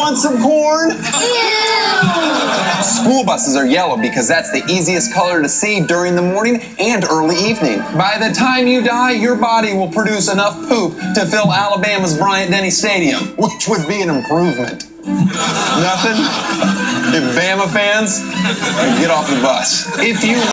want some corn? Ew. School buses are yellow because that's the easiest color to see during the morning and early evening. By the time you die, your body will produce enough poop to fill Alabama's Bryant-Denny Stadium, which would be an improvement. Nothing? If Bama fans, get off the bus. If you